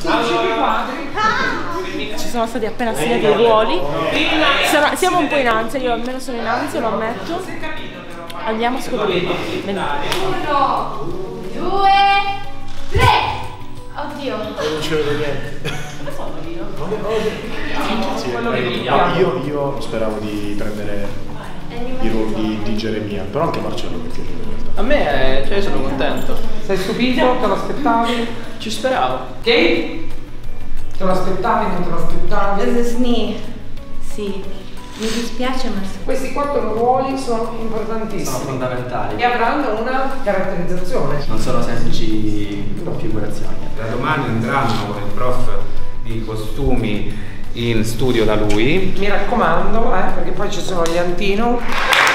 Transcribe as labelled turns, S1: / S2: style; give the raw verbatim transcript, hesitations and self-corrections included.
S1: Ci sono stati appena assegnati i ruoli. Siamo un po' in ansia, io almeno sono in ansia, lo ammetto. Andiamo a scoprire.
S2: Uno, due, tre. Oddio.
S3: Non ci vedo niente.
S1: Dove sono io?
S3: Sì, no, io, io speravo di prendere i ruoli di Geremia, però anche Marcello mi piace in realtà.
S4: A me, cioè, sono contento.
S5: Sei stupito? Te lo aspettavi?
S4: Ci speravo.
S5: Che? Te lo aspettavi? Non te lo aspettavi?
S2: Sni. Sì. Mi dispiace ma sì.
S5: Questi quattro ruoli sono
S4: Sono
S5: importantissimi
S4: fondamentali.
S5: e avranno una caratterizzazione.
S4: Non sono semplici configurazioni.
S6: Da domani andranno con il prof di costumi in studio da lui.
S5: Mi raccomando, eh, perché poi ci sono gli Antino.